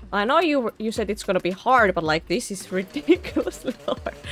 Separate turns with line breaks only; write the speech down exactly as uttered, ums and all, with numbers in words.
I know you you said it's gonna be hard, but like this is ridiculously hard.